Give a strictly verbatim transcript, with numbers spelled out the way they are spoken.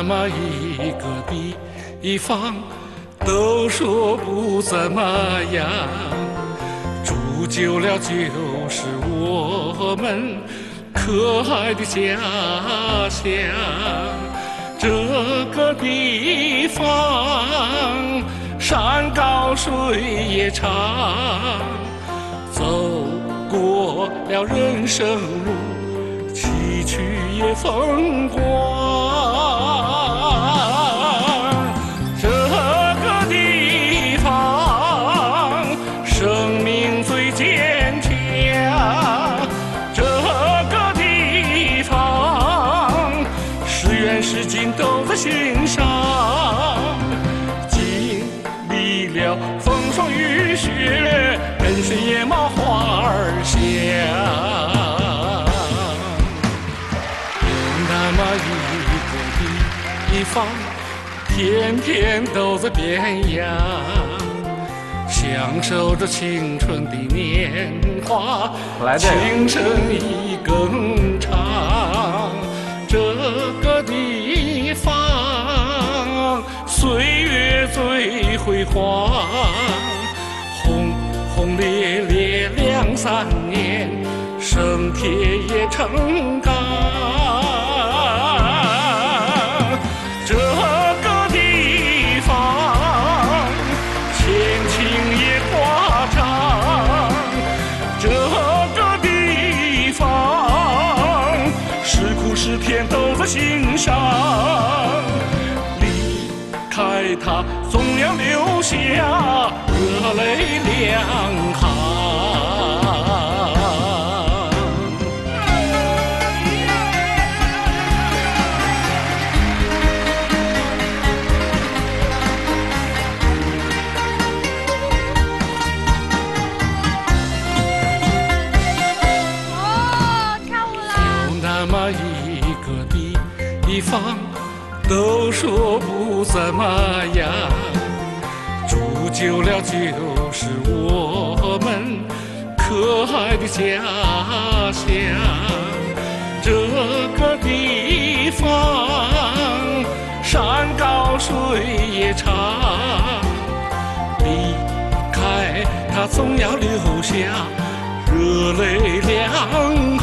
那么一个地方，都说不怎么样，住久了就是我们可爱的家乡。这个地方山高水也长，走过了人生路，崎岖也风光。这个地方生命最坚强，这个地方是远是近都在心上。经历了风霜雨雪，人生野猫花儿香。有那么一个地方，天天都在变样，享受着青春的年华，情深意更长。这个地方岁月最辉煌，轰轰烈烈两三年，生铁也成钢。这个地方前情也夸张，这个地方是苦是甜都在心上。离开它总要留下热泪两行。那么一个地方，都说不怎么样，住久了就是我们可爱的家乡。这个地方山高水也长，离开它总要留下热泪两行。